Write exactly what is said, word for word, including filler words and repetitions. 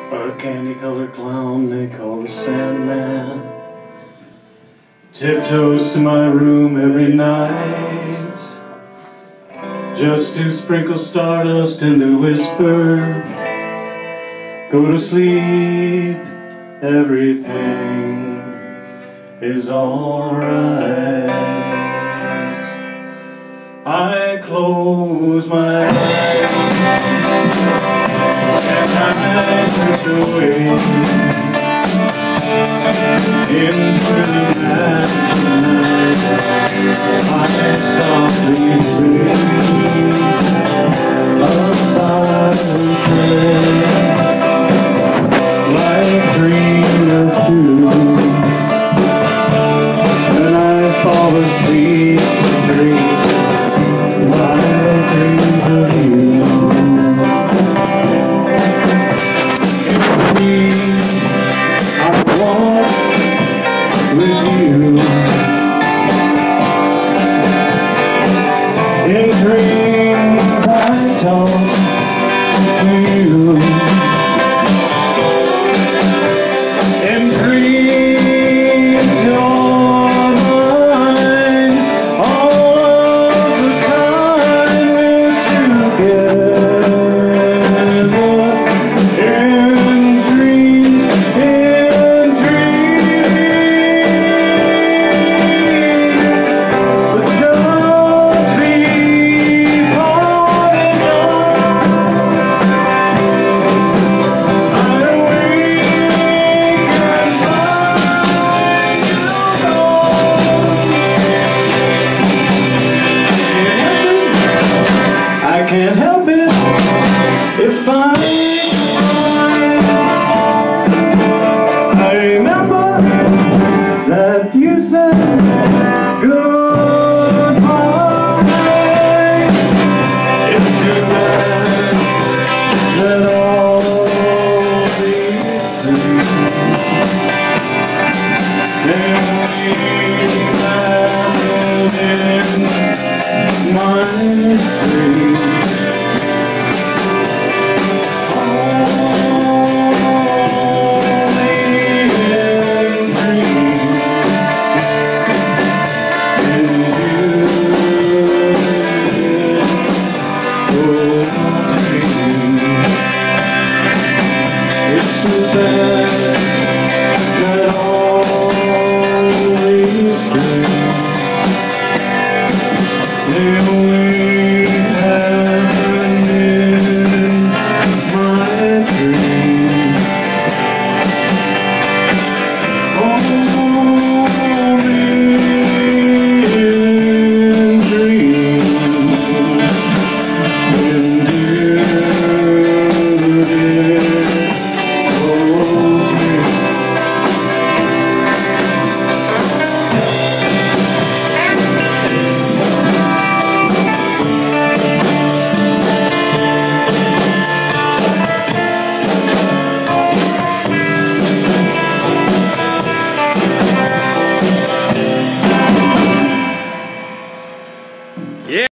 A candy-colored clown they call the Sandman tiptoes to my room every night just to sprinkle stardust and to whisper, go to sleep, everything is alright. I close my eyes and I drift away into the magic night. I softly sing a silent prayer, like a dream of you. Then I fall asleep to dream my dreams of you. I walk with you in dreams. I talk to you in dreams. You're mine, all of the kind we're together. In dreams, in dreams, but just before the dawn, I wake and find you gone. I can't help it if I I remember that you said goodbye. It's too bad that all these things then we happened in my dreams. It's too bad.